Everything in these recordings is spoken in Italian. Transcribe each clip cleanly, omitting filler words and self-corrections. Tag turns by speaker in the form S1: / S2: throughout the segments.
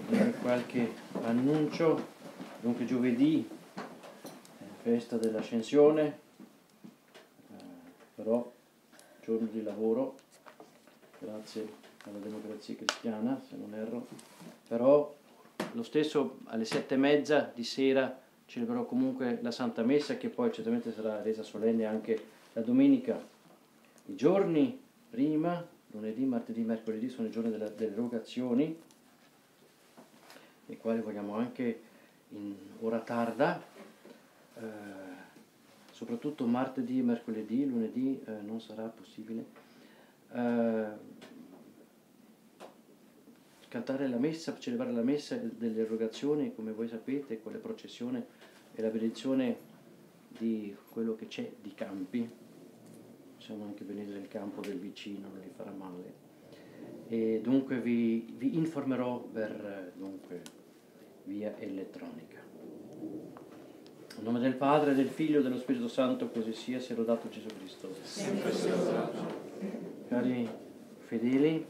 S1: qualche annuncio. Dunque giovedì festa dell'Ascensione, però giorno di lavoro, grazie alla Democrazia Cristiana, se non erro, però lo stesso alle 7:30 di sera celebrerò comunque la Santa Messa, che poi certamente sarà resa solenne anche la domenica. I giorni prima, lunedì, martedì, mercoledì, sono i giorni delle erogazioni, nei quali vogliamo anche in ora tarda, soprattutto martedì e mercoledì, lunedì non sarà possibile, cantare la messa, celebrare la messa delle erogazioni, come voi sapete, con la processione e la benedizione di quello che c'è di campi. Possiamo anche venire nel campo del vicino, non gli farà male. E dunque vi informerò per via elettronica. In nome del Padre, del Figlio e dello Spirito Santo, così sia lodato Gesù Cristo.
S2: Sempre sia lodato.
S1: Cari fedeli,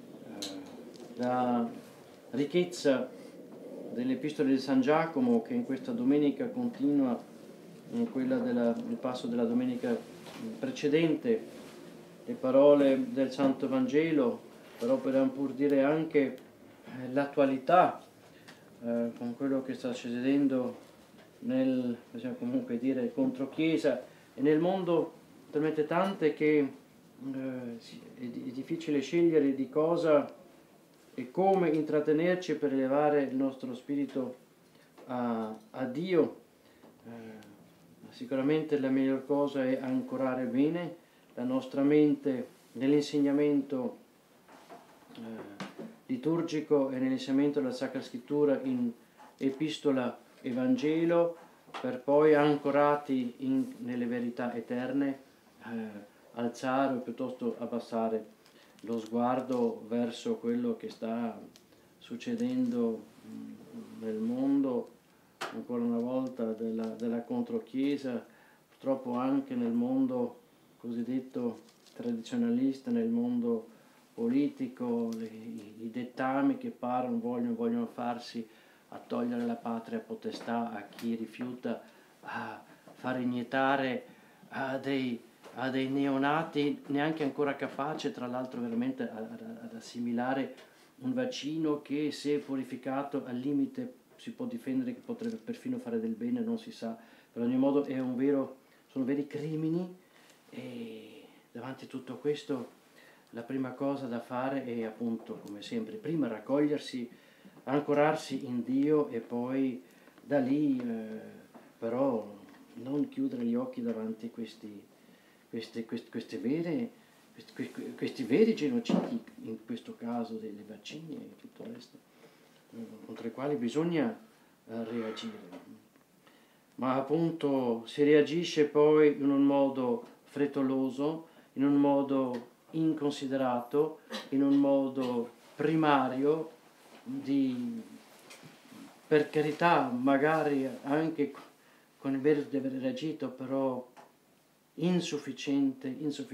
S1: la ricchezza dell'Epistola di San Giacomo, che in questa domenica continua in quella del passo della domenica precedente, le parole del Santo Vangelo, però per pur dire anche l'attualità con quello che sta succedendo nel, possiamo comunque dire, controchiesa e nel mondo, talmente tante che è difficile scegliere di cosa e come intrattenerci per elevare il nostro spirito a Dio. Sicuramente la miglior cosa è ancorare bene la nostra mente nell'insegnamento liturgico e nell'insegnamento della Sacra Scrittura in Epistola e Vangelo, per poi, ancorati nelle verità eterne, alzare o piuttosto abbassare lo sguardo verso quello che sta succedendo nel mondo, ancora una volta della controchiesa, purtroppo anche nel mondo cosiddetto tradizionalista, nel mondo politico, i dettami che parlano, vogliono farsi a togliere la patria potestà a chi rifiuta, a far iniettare a dei neonati neanche ancora capaci, tra l'altro veramente ad assimilare un vaccino che, se purificato al limite, si può difendere, che potrebbe perfino fare del bene, non si sa. Per ogni modo sono veri crimini, e davanti a tutto questo la prima cosa da fare è, appunto, come sempre, prima raccogliersi, ancorarsi in Dio e poi da lì però non chiudere gli occhi davanti a questi veri genocidi, in questo caso dei vaccini e tutto il resto, contro i quali bisogna reagire. Ma appunto si reagisce poi in un modo frettoloso, in un modo inconsiderato, in un modo primario, per carità, magari anche con il merito di aver reagito, però insufficiente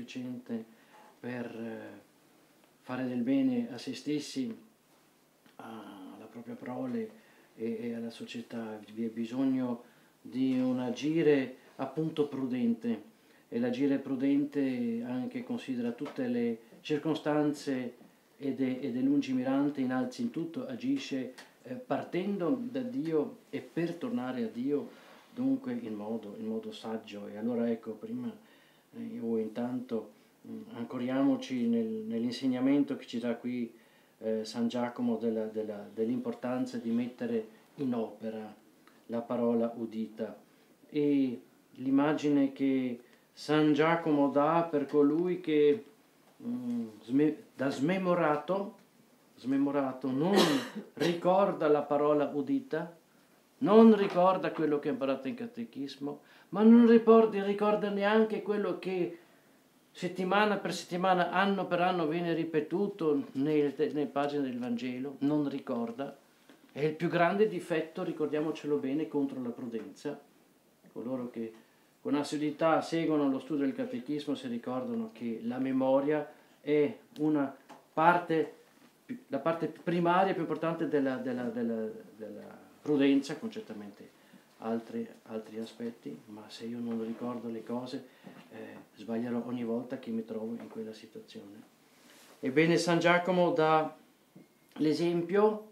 S1: per fare del bene a se stessi, alla propria prole e alla società. Vi è bisogno di un agire appunto prudente, e l'agire prudente anche considera tutte le circostanze ed è lungimirante, innalzi in tutto, agisce partendo da Dio e per tornare a Dio, dunque in modo saggio. E allora ecco, prima o intanto ancoriamoci nell'insegnamento che ci dà qui San Giacomo dell'importanza di mettere in opera la parola udita, e l'immagine che San Giacomo dà per colui che da smemorato non ricorda la parola udita, non ricorda quello che ha imparato in catechismo, ma non ricorda neanche quello che settimana per settimana, anno per anno viene ripetuto nelle pagine del Vangelo, non ricorda. È il più grande difetto, ricordiamocelo bene, contro la prudenza. Coloro che con assiduità seguono lo studio del catechismo si ricordano che la memoria è una parte la parte primaria, più importante della prudenza, con certamente altri aspetti, ma se io non ricordo le cose sbaglierò ogni volta che mi trovo in quella situazione. Ebbene, San Giacomo dà l'esempio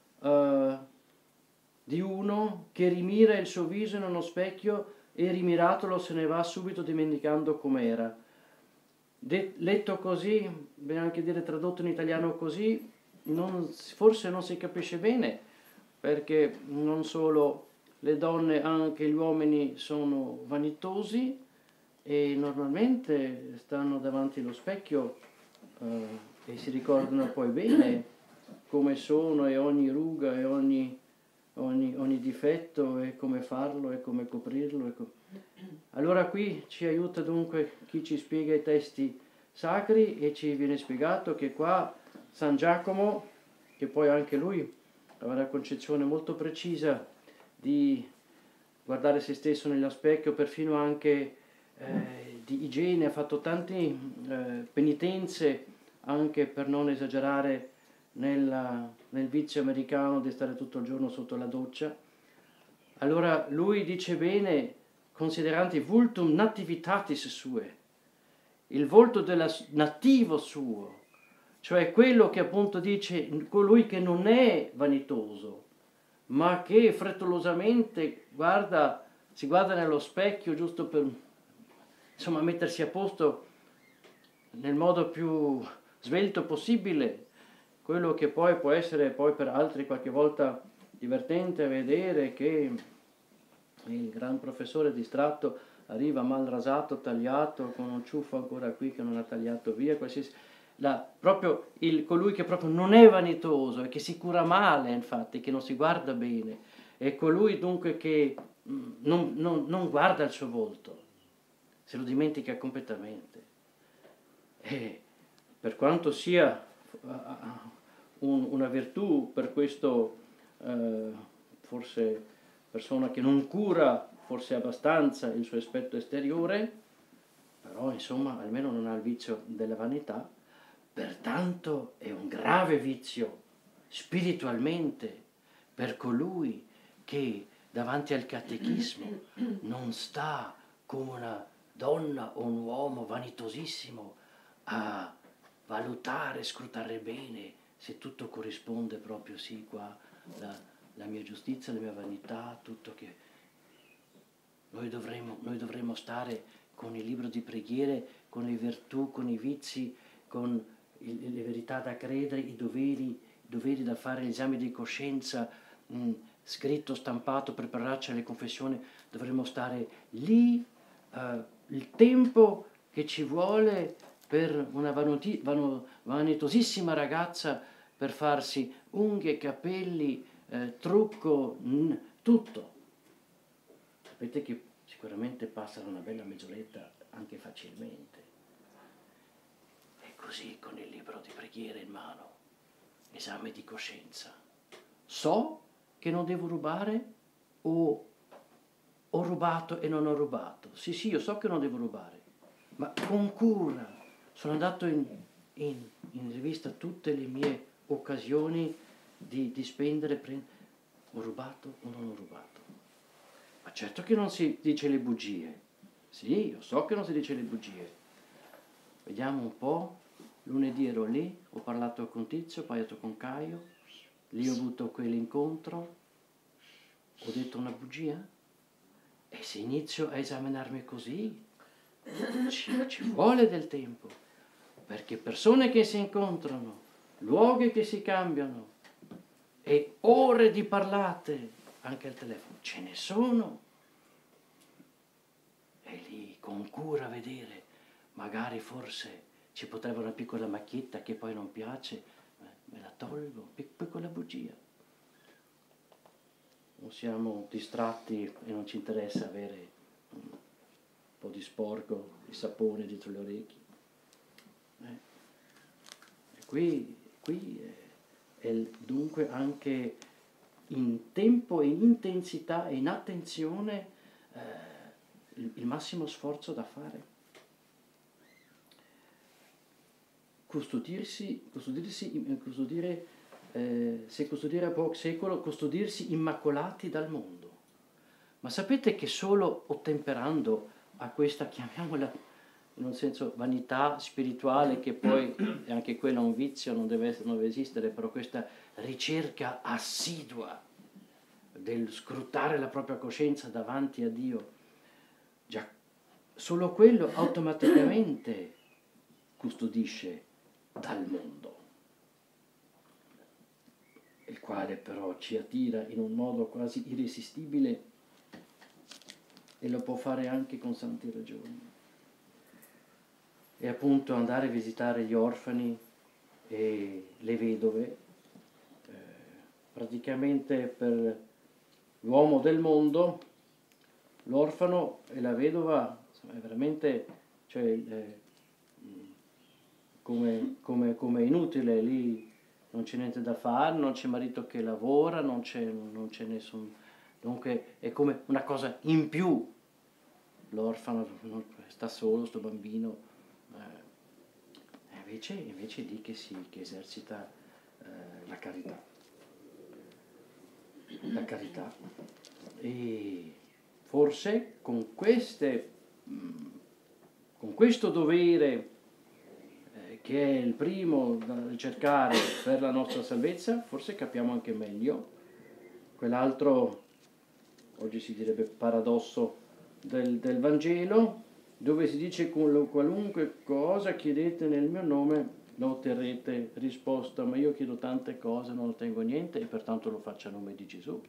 S1: di uno che rimira il suo viso in uno specchio e rimiratolo se ne va subito dimenticando com'era. Letto così, bisogna anche dire tradotto in italiano così, forse non si capisce bene, perché non solo le donne, anche gli uomini sono vanitosi e normalmente stanno davanti allo specchio e si ricordano poi bene come sono e ogni ruga e ogni difetto e come farlo e come coprirlo. Allora qui ci aiuta dunque chi ci spiega i testi sacri e ci viene spiegato che qua San Giacomo, che poi anche lui aveva una concezione molto precisa di guardare se stesso nello specchio, perfino anche di igiene, ha fatto tante penitenze anche per non esagerare nel vizio americano di stare tutto il giorno sotto la doccia. Allora lui dice bene, considerante vultum nativitatis sue, il volto nativo suo, cioè quello che appunto dice colui che non è vanitoso, ma che frettolosamente si guarda nello specchio giusto per, insomma, mettersi a posto nel modo più svelto possibile, quello che poi può essere poi per altri qualche volta divertente vedere che il gran professore distratto arriva mal rasato, tagliato, con un ciuffo ancora qui che non ha tagliato via, qualsiasi... colui che proprio non è vanitoso e che si cura male, infatti, che non si guarda bene, è colui dunque che non guarda il suo volto, se lo dimentica completamente. E per quanto sia una virtù per questo forse persona che non cura forse abbastanza il suo aspetto esteriore, però insomma almeno non ha il vizio della vanità, pertanto è un grave vizio spiritualmente per colui che davanti al catechismo non sta come una donna o un uomo vanitosissimo a valutare, scrutare bene se tutto corrisponde proprio, sì, qua la mia giustizia, la mia vanità, tutto che... Noi dovremmo stare con il libro di preghiere, con le virtù, con i vizi, con le verità da credere, i doveri da fare, gli esami di coscienza, scritto, stampato, prepararci alle confessioni, dovremmo stare lì, il tempo che ci vuole per una vanitosissima ragazza per farsi unghie, capelli, trucco, tutto. Sapete che sicuramente passano una bella mezz'oretta anche facilmente. E così con il libro di preghiera in mano, esame di coscienza. So che non devo rubare o ho rubato e non ho rubato. Sì, io so che non devo rubare, ma con cura sono andato in rivista tutte le mie occasioni di spendere. Ho rubato o non ho rubato? Ma certo che non si dice le bugie. Sì, io so che non si dice le bugie. Vediamo un po'. Lunedì ero lì, ho parlato con Tizio, ho parlato con Caio, lì ho avuto quell'incontro, ho detto una bugia? E se inizio a esaminarmi così, ci vuole del tempo, perché persone che si incontrano, luoghi che si cambiano e ore di parlate, anche al telefono, ce ne sono. E lì con cura vedere, magari forse ci potrebbe una piccola macchietta che poi non piace, me la tolgo, piccola bugia. O siamo distratti e non ci interessa avere un po' di sporco, di sapone dietro le orecchie. E qui è dunque anche in tempo e in intensità e in attenzione il massimo sforzo da fare. se custodire a poco secolo, custodirsi immacolati dal mondo. Ma sapete che solo ottemperando a questa, chiamiamola in un senso vanità spirituale, che poi è anche quella un vizio, non deve esistere, però questa ricerca assidua del scrutare la propria coscienza davanti a Dio, già solo quello automaticamente custodisce dal mondo, il quale però ci attira in un modo quasi irresistibile e lo può fare anche con santi ragioni. E appunto andare a visitare gli orfani e le vedove, praticamente per l'uomo del mondo, l'orfano e la vedova è veramente, cioè, come inutile, lì non c'è niente da fare, non c'è marito che lavora, non c'è nessun... Dunque è come una cosa in più. L'orfano sta solo, sto bambino, invece lì che esercita la carità. La carità. E forse con questo dovere, che è il primo da ricercare per la nostra salvezza, forse capiamo anche meglio quell'altro, oggi si direbbe paradosso del Vangelo, dove si dice: qualunque cosa chiedete nel mio nome lo otterrete. Risposta: ma io chiedo tante cose, non ottengo niente, e pertanto lo faccio a nome di Gesù.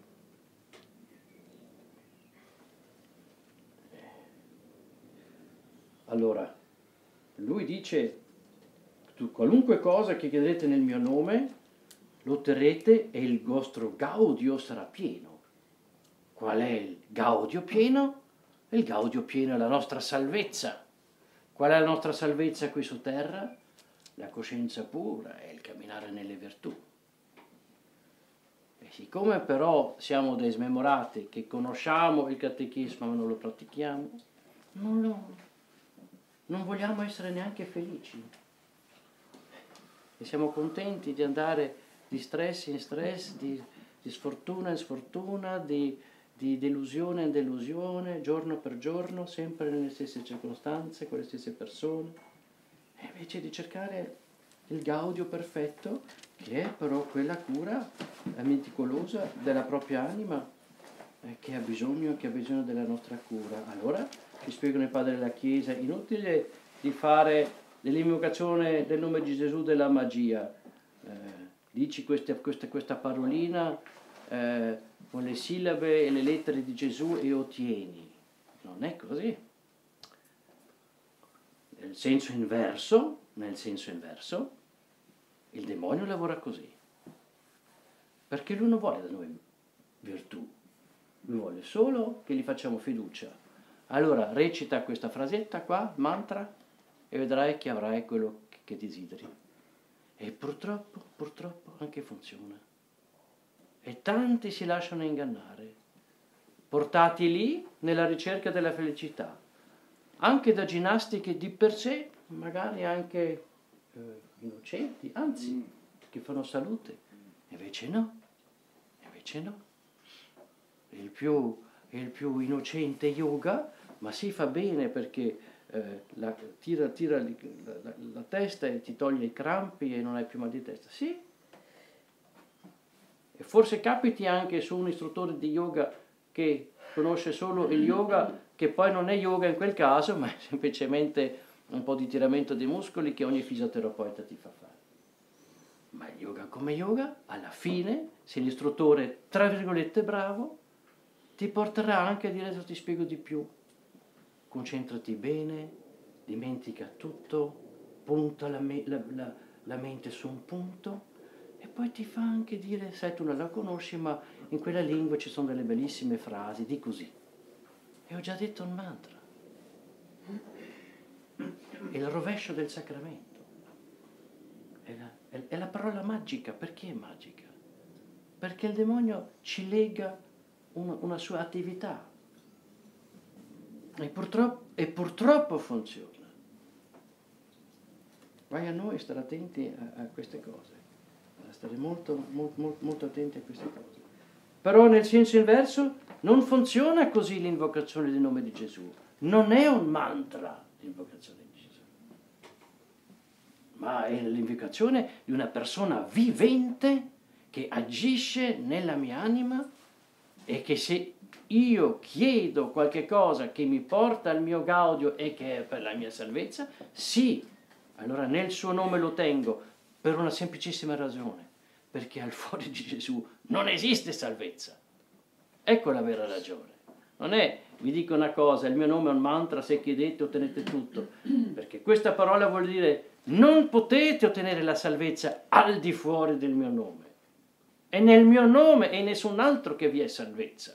S1: Allora, lui dice: qualunque cosa che chiederete nel mio nome lo otterrete e il vostro gaudio sarà pieno. Qual è il gaudio pieno? Il gaudio pieno è la nostra salvezza. Qual è la nostra salvezza qui su terra? La coscienza pura e il camminare nelle virtù. E siccome però siamo dei smemorati che conosciamo il catechismo ma non lo pratichiamo, non vogliamo essere neanche felici. E siamo contenti di andare di stress in stress, di sfortuna in sfortuna, di delusione in delusione, giorno per giorno, sempre nelle stesse circostanze, con le stesse persone, e invece di cercare il gaudio perfetto, che è però quella cura meticolosa della propria anima, che ha bisogno della nostra cura. Allora, ci spiegano i padri della Chiesa, inutile di fare dell'invocazione del nome di Gesù della magia. Dici questa parolina con le sillabe e le lettere di Gesù e ottieni. Non è così. Nel senso inverso, il demonio lavora così. Perché lui non vuole da noi virtù, lui vuole solo che gli facciamo fiducia. Allora recita questa frasetta qua, mantra, e vedrai che avrai quello che desideri. E purtroppo anche funziona. E tanti si lasciano ingannare, portati lì nella ricerca della felicità, anche da ginnastiche di per sé, magari anche innocenti, anzi, che fanno salute. Invece no. Il più innocente yoga, ma si fa bene perché tira la testa e ti toglie i crampi e non hai più mal di testa. Sì. E forse capiti anche su un istruttore di yoga che conosce solo il yoga, che poi non è yoga in quel caso, ma è semplicemente un po' di tiramento dei muscoli che ogni fisioterapeuta ti fa fare. Ma il yoga come yoga, alla fine, se l'istruttore, tra virgolette, bravo, ti porterà anche a dire: ti spiego di più. Concentrati bene, dimentica tutto, punta la mente su un punto. E poi ti fa anche dire: sai, tu non la conosci, ma in quella lingua ci sono delle bellissime frasi, di così. E ho già detto un mantra. È il rovescio del sacramento. È la parola magica. Perché è magica? Perché il demonio ci lega una sua attività. E purtroppo funziona. Vai a noi stare attenti a queste cose, a stare molto, molto attenti a queste cose. Però nel senso inverso non funziona così l'invocazione del nome di Gesù. Non è un mantra l'invocazione di Gesù, ma è l'invocazione di una persona vivente che agisce nella mia anima e che se io chiedo qualche cosa che mi porta al mio gaudio e che è per la mia salvezza, sì, allora nel suo nome lo tengo per una semplicissima ragione, perché al fuori di Gesù non esiste salvezza. Ecco la vera ragione. Non è, vi dico una cosa, il mio nome è un mantra, se chiedete ottenete tutto, perché questa parola vuol dire non potete ottenere la salvezza al di fuori del mio nome. È nel mio nome e nessun altro che vi è salvezza.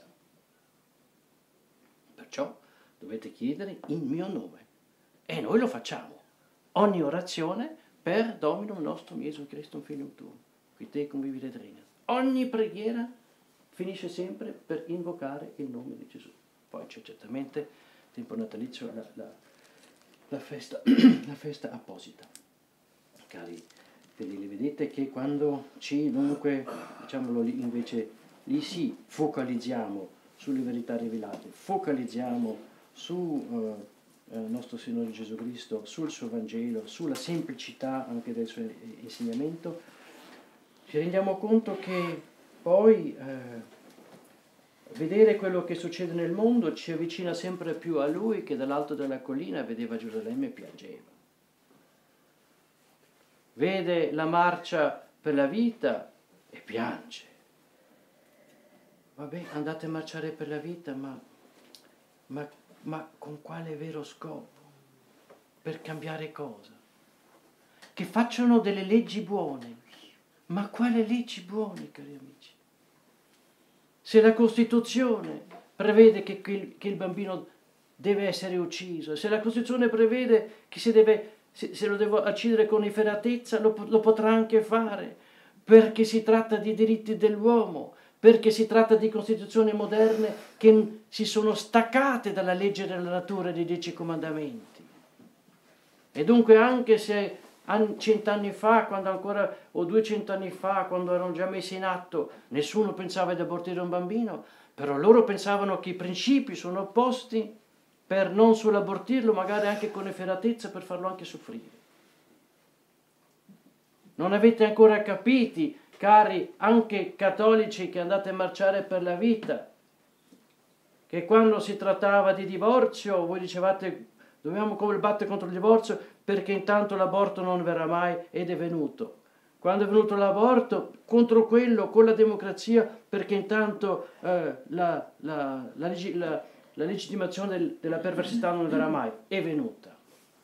S1: Perciò dovete chiedere in mio nome. E noi lo facciamo. Ogni orazione per Dominum nostrum Iesum Christum Filium Tuum, qui te convivere regna. Ogni preghiera finisce sempre per invocare il nome di Gesù. Poi c'è certamente, tempo natalizio, la festa, la festa apposita. Cari fedeli, vedete che quando ci, dunque, diciamolo lì, invece, lì sì, focalizziamo sulle verità rivelate, focalizziamo su nostro Signore Gesù Cristo, sul suo Vangelo, sulla semplicità anche del suo insegnamento, ci rendiamo conto che poi vedere quello che succede nel mondo ci avvicina sempre più a Lui, che dall'alto della collina vedeva Gerusalemme e piangeva. Vede la marcia per la vita e piange. Vabbè, andate a marciare per la vita, ma con quale vero scopo? Per cambiare cosa? Che facciano delle leggi buone. Ma quale leggi buone, cari amici? Se la Costituzione prevede che il bambino deve essere ucciso, se la Costituzione prevede che se lo devo uccidere con efferatezza, lo potrà anche fare, perché si tratta di diritti dell'uomo, perché si tratta di costituzioni moderne che si sono staccate dalla legge della natura dei 10 comandamenti. E dunque anche se 100 anni fa, quando ancora, o 200 anni fa, quando erano già messi in atto, nessuno pensava di abortire un bambino, però loro pensavano che i principi sono opposti per non solo abortirlo, magari anche con efferatezza, per farlo anche soffrire. Non avete ancora capiti, cari anche cattolici che andate a marciare per la vita, che quando si trattava di divorzio voi dicevate dobbiamo combattere contro il divorzio perché intanto l'aborto non verrà mai, ed è venuto. Quando è venuto l'aborto, contro quello, con la democrazia, perché intanto la legittimazione della perversità non verrà mai, è venuta.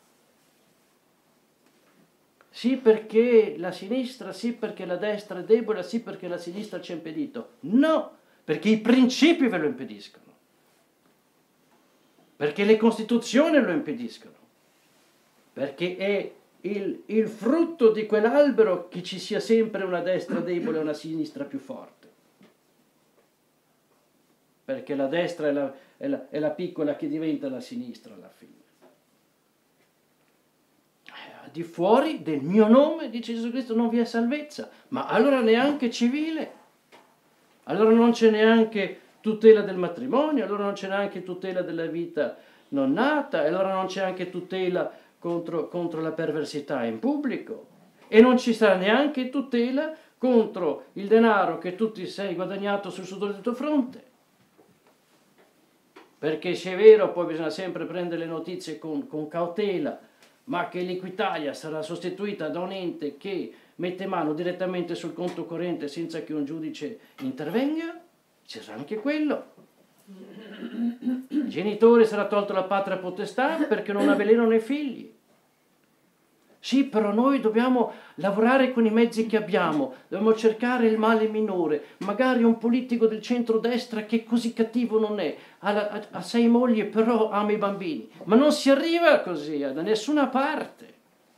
S1: Sì perché la sinistra, sì perché la destra è debole, sì perché la sinistra ci ha impedito. No, perché i principi ve lo impediscono. Perché le costituzioni lo impediscono. Perché è il frutto di quell'albero che ci sia sempre una destra debole e una sinistra più forte. Perché la destra è la piccola che diventa la sinistra alla fine. Al di fuori del mio nome, dice Gesù Cristo, non vi è salvezza. Ma allora neanche civile. Allora non c'è neanche tutela del matrimonio, allora non c'è neanche tutela della vita non nata, allora non c'è anche tutela contro la perversità in pubblico, e non ci sarà neanche tutela contro il denaro che tu ti sei guadagnato sul sudore del tuo fronte. Perché se è vero, poi bisogna sempre prendere le notizie con cautela, ma che l'Equitalia sarà sostituita da un ente che mette mano direttamente sul conto corrente senza che un giudice intervenga, c'è anche quello. Il genitore sarà tolto la patria potestà perché non avvelenano i figli. Sì, però noi dobbiamo lavorare con i mezzi che abbiamo, dobbiamo cercare il male minore. Magari un politico del centrodestra che così cattivo non è, ha 6 mogli però ama i bambini. Ma non si arriva così da nessuna parte.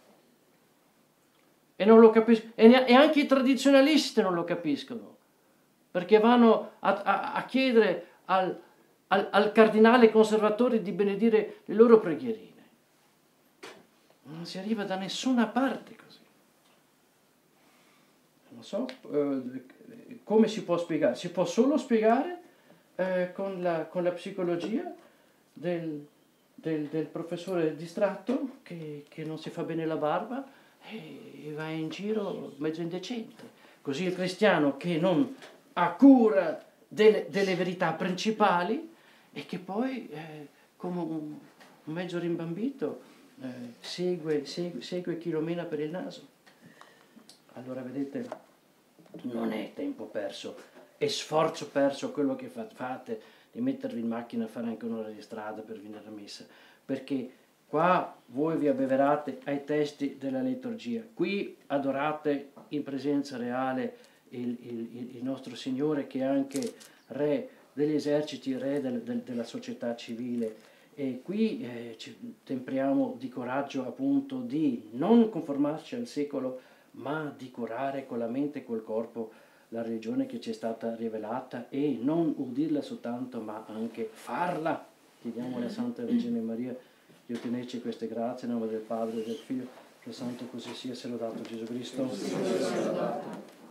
S1: E non lo capiscono, e anche i tradizionalisti non lo capiscono, perché vanno a chiedere al cardinale conservatore di benedire le loro preghierine. Non si arriva da nessuna parte così. Non so come si può spiegare. Si può solo spiegare con la psicologia del professore distratto che non si fa bene la barba e va in giro mezzo indecente. Così il cristiano che non ha cura delle verità principali e che poi, come un mezzo rimbambito, segue chi lo mena per il naso. Allora vedete, non è tempo perso, è sforzo perso quello che fate di mettervi in macchina a fare anche un'ora di strada per venire a messa, perché qua voi vi abbeverate ai testi della liturgia, qui adorate in presenza reale il nostro Signore, che è anche Re degli eserciti, Re della società civile, e qui ci tempriamo di coraggio appunto di non conformarci al secolo, ma di curare con la mente e col corpo la religione che ci è stata rivelata e non udirla soltanto ma anche farla. Chiediamo alla Santa Vergine Maria di ottenerci queste grazie nel nome del Padre e del Figlio, che Santo così sia, sia lodato Gesù Cristo.